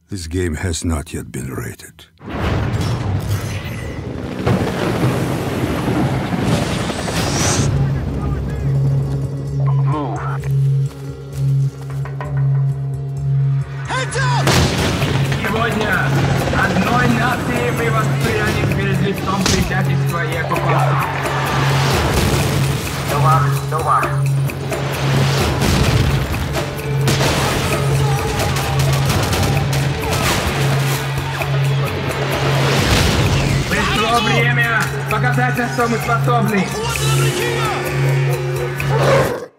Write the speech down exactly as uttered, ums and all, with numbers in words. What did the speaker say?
This game has not yet been rated. Move. Heads up! Сегодня одной нации мы воспряли перед лицом предательства и оккупации. Нова, нова. Пришло время показать, на что мы способны. Охота на врача!